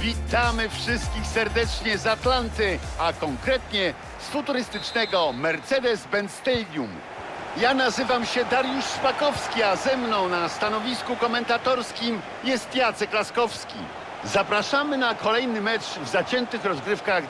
Witamy wszystkich serdecznie z Atlanty, a konkretnie z futurystycznego Mercedes-Benz Stadium. Ja nazywam się Dariusz Szpakowski, a ze mną na stanowisku komentatorskim jest Jacek Laskowski. Zapraszamy na kolejny mecz w zaciętych rozgrywkach.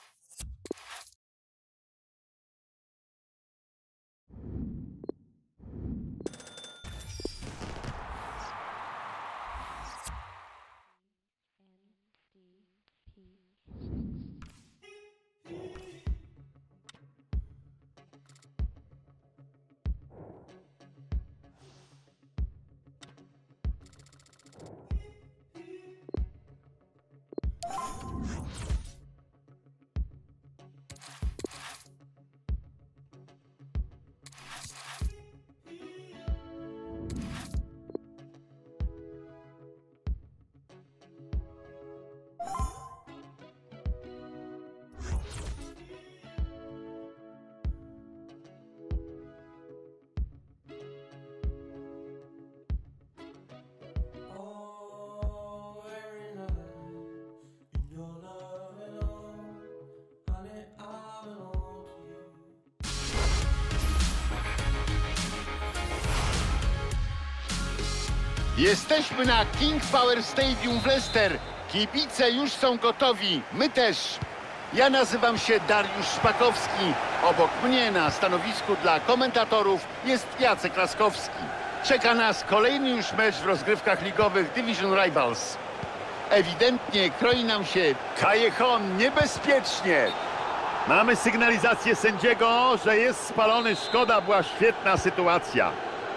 Jesteśmy na King Power Stadium w Leicester. Kibice już są gotowi, my też. Ja nazywam się Dariusz Szpakowski. Obok mnie na stanowisku dla komentatorów jest Jacek Laskowski. Czeka nas kolejny już mecz w rozgrywkach ligowych Division Rivals. Ewidentnie kroi nam się Callejon niebezpiecznie. Mamy sygnalizację sędziego, że jest spalony. Szkoda, była świetna sytuacja.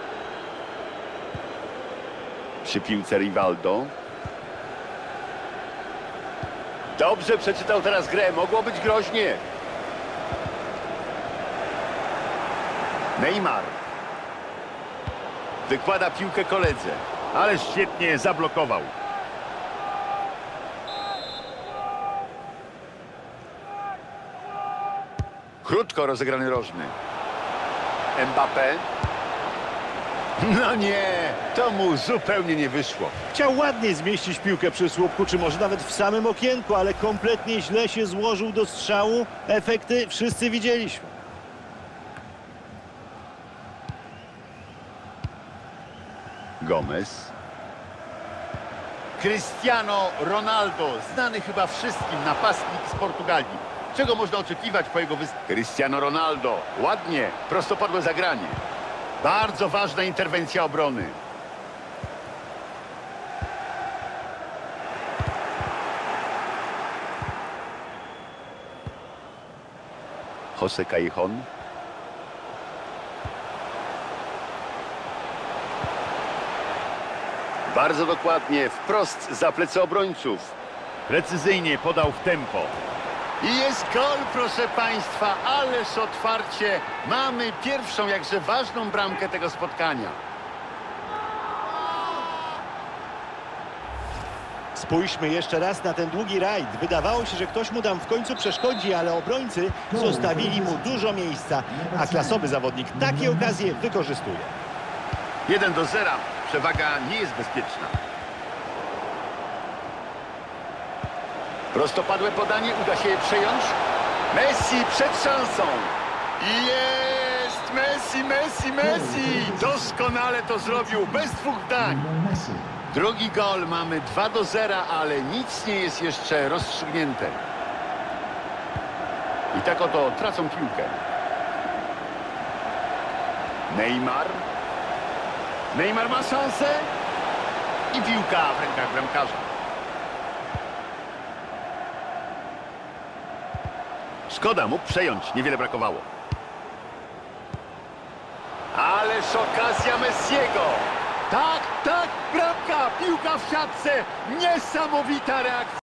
Przy piłce Rivaldo. Dobrze przeczytał teraz grę, mogło być groźnie. Neymar. Wykłada piłkę koledze. Ale świetnie zablokował. Krótko rozegrany rożny. Mbappé. No nie, to mu zupełnie nie wyszło. Chciał ładnie zmieścić piłkę przy słupku, czy może nawet w samym okienku, ale kompletnie źle się złożył do strzału. Efekty wszyscy widzieliśmy. Gomez. Cristiano Ronaldo, znany chyba wszystkim napastnik z Portugalii. Czego można oczekiwać po jego występie? Cristiano Ronaldo, ładnie, prostopadłe zagranie. Bardzo ważna interwencja obrony. José Callejon. Bardzo dokładnie, wprost za plecy obrońców. Precyzyjnie podał w tempo. I jest gol, proszę Państwa, ależ otwarcie. Mamy pierwszą, jakże ważną bramkę tego spotkania. Spójrzmy jeszcze raz na ten długi rajd. Wydawało się, że ktoś mu tam w końcu przeszkodzi, ale obrońcy zostawili mu dużo miejsca, a klasowy zawodnik takie okazje wykorzystuje. 1-0. Przewaga nie jest bezpieczna. Prostopadłe podanie, uda się je przejąć. Messi przed szansą. I jest Messi, Messi, Messi. Doskonale to zrobił, bez dwóch zdań. Drugi gol, mamy 2-0, ale nic nie jest jeszcze rozstrzygnięte. I tak oto tracą piłkę. Neymar. Neymar ma szansę. I piłka w rękach bramkarza. Szkoda, mógł przejąć, niewiele brakowało. Ależ okazja Messiego. Tak, tak, bramka, piłka w siatce. Niesamowita reakcja.